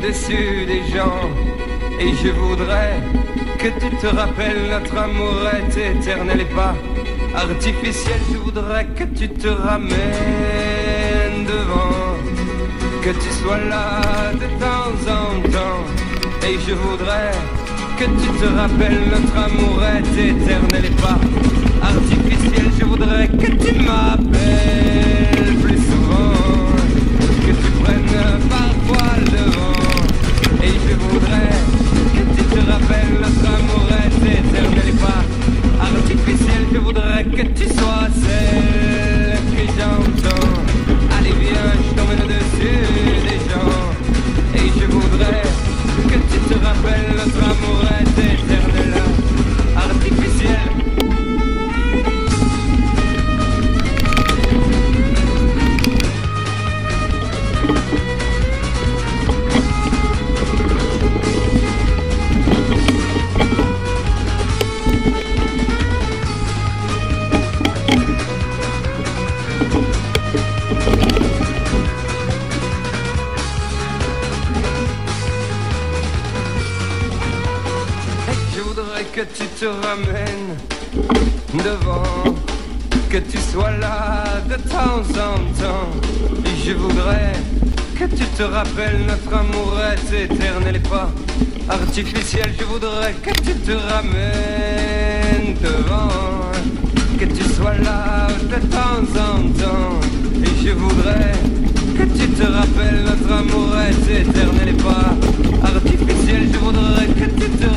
au-dessus des gens. Et je voudrais que tu te rappelles, notre amour est éternel et pas artificiel. Je voudrais que tu te ramènes devant, que tu sois là de temps en temps. Et je voudrais que tu te rappelles, notre amour est éternel et pas artificiel. Je voudrais que tu m'appelles plus souvent, que tu prennes parfois le vent. Et je voudrais que tu te rappelles, notre amour est éternel et pas artificiel. Je voudrais que tu sois celle que j'entends. Allez viens, je t'emmène au-dessus des gens. Et je voudrais que tu te rappelles, notre amour est éternel, artificiel. Que tu te ramènes devant, que tu sois là de temps en temps. Et je voudrais que tu te rappelles, notre amour est éternel et pas artificiel. Je voudrais que tu te ramènes devant, que tu sois là de temps en temps. Et je voudrais que tu te rappelles, notre amour est éternel et pas artificiel. Je voudrais que tu te